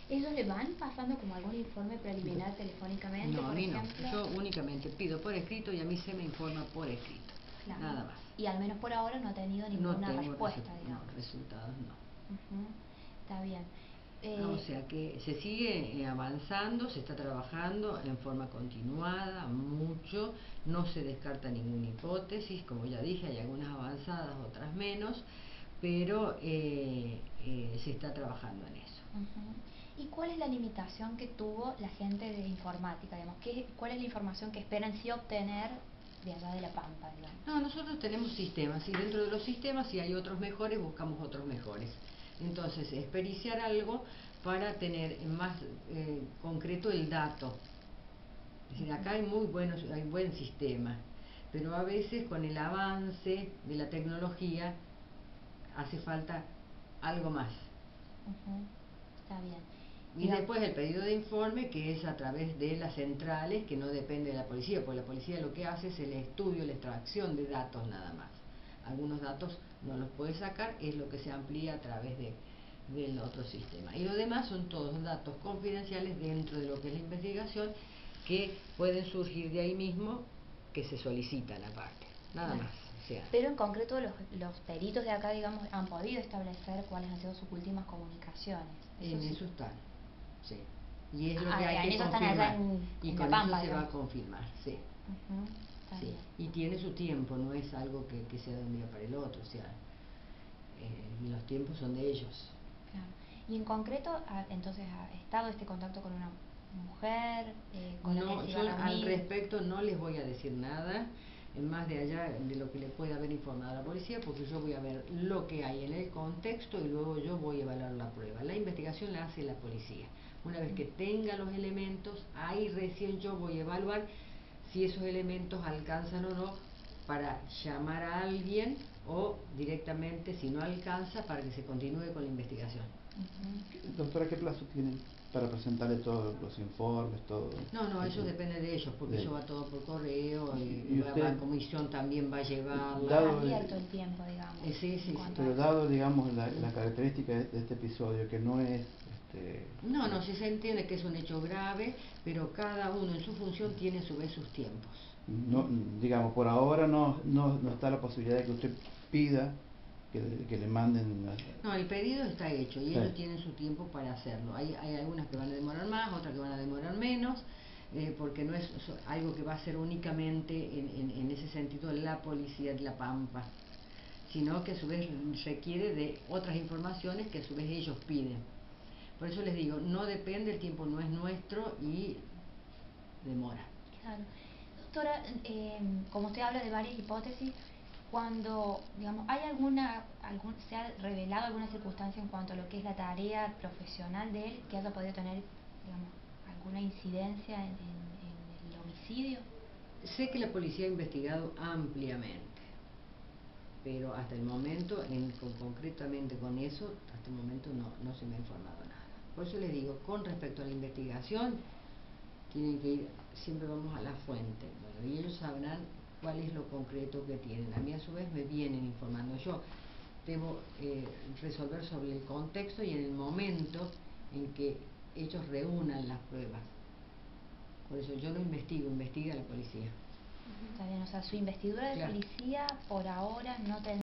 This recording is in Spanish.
¿Ellos le van pasando como algún informe preliminar telefónicamente, No, a por mí ejemplo? no. Yo únicamente pido por escrito y a mí se me informa por escrito. Claro. Nada más. Y al menos por ahora no ha tenido ninguna respuesta, digamos. No, resultados no. Está bien. O sea que se sigue avanzando, se está trabajando en forma continuada, mucho, no se descarta ninguna hipótesis, como ya dije, hay algunas avanzadas, otras menos, pero se está trabajando en eso. ¿Y cuál es la limitación que tuvo la gente de informática? Digamos? ¿Cuál es la información que esperan sí obtener de allá de La Pampa, digamos? No, nosotros tenemos sistemas y dentro de los sistemas, si hay otros mejores, buscamos otros mejores. Entonces, es periciar algo para tener más concreto el dato. Es decir, acá hay hay buen sistema, pero a veces con el avance de la tecnología hace falta algo más. Está bien. Y después el pedido de informe, que es a través de las centrales, que no depende de la policía, porque la policía lo que hace es el estudio, la extracción de datos nada más. Algunos datos no los puede sacar, es lo que se amplía a través del otro sistema. Y lo demás son todos datos confidenciales dentro de lo que es la investigación, que pueden surgir de ahí mismo, que se solicitan aparte, nada más. O sea, pero en concreto los peritos de acá, digamos, han podido establecer cuáles han sido sus últimas comunicaciones. En eso están, sí. Y es lo que hay que confirmar. confirmar. Y con Pampa, eso se va a digamos. confirmar, sí. Sí. Y tiene su tiempo, no es algo que sea de un día para el otro, o sea, los tiempos son de ellos. Claro. Y en concreto, entonces, ¿ha estado este contacto con una mujer? No, yo al respecto no les voy a decir nada, más de allá de lo que le pueda haber informado a la policía, porque yo voy a ver lo que hay en el contexto y luego yo voy a evaluar la prueba. La investigación la hace la policía. Una vez que tenga los elementos, ahí recién yo voy a evaluar si esos elementos alcanzan o no para llamar a alguien o directamente, si no alcanza, para que se continúe con la investigación. Doctora, ¿qué plazo tienen para presentarle todos los informes, todo? No, eso depende de ellos, porque eso va todo por correo, y la comisión también va a llevarla. Dado abierto el tiempo, digamos. Sí. Pero dado, digamos, la característica de este episodio, que no es... No, si se entiende que es un hecho grave, pero cada uno en su función tiene a su vez sus tiempos. No, digamos, por ahora no está la posibilidad de que usted pida que le manden... No, el pedido está hecho y ellos tienen su tiempo para hacerlo. Hay algunas que van a demorar más, otras que van a demorar menos, porque no es algo que va a ser únicamente en ese sentido la policía de La Pampa, sino que a su vez requiere de otras informaciones que a su vez ellos piden. Por eso les digo, no depende, el tiempo no es nuestro y demora. Claro. Doctora, como usted habla de varias hipótesis, cuando, digamos, se ha revelado alguna circunstancia en cuanto a lo que es la tarea profesional de él, que haya podido tener, digamos, alguna incidencia en el homicidio? Sé que la policía ha investigado ampliamente, pero hasta el momento, concretamente con eso, hasta el momento no se me ha informado nada. Por eso les digo, con respecto a la investigación, tienen que ir, siempre vamos a la fuente, y ellos sabrán cuál es lo concreto que tienen. A mí a su vez me vienen informando. Yo debo resolver sobre el contexto y en el momento en que ellos reúnan las pruebas. Por eso yo no investigo, investiga la policía. Está bien, o sea, su investidura de policía por ahora no